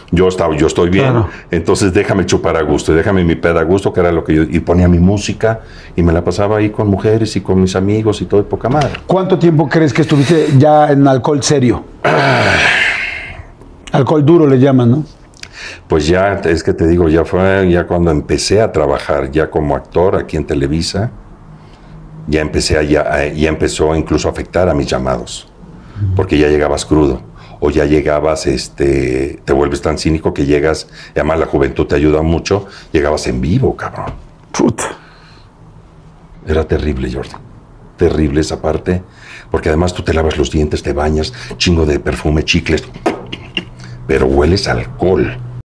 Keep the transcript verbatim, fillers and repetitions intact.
Yo, estaba, yo estoy bien, Claro. entonces déjame chupar a gusto, déjame mi peda a gusto, que era lo que yo... Y ponía mi música y me la pasaba ahí con mujeres y con mis amigos y todo de poca madre. ¿Cuánto tiempo crees que estuviste ya en alcohol serio? Alcohol duro le llaman, ¿no? Pues ya, es que te digo, ya fue ya cuando empecé a trabajar ya como actor aquí en Televisa, ya empecé a, ya, ya empezó incluso a afectar a mis llamados, porque ya llegabas crudo. O ya llegabas, este, te vuelves tan cínico que llegas, y además la juventud te ayuda mucho, llegabas en vivo, cabrón. Puta. Era terrible, Jordi. Terrible esa parte, porque además tú te lavas los dientes, te bañas, chingo de perfume, chicles, pero hueles a alcohol.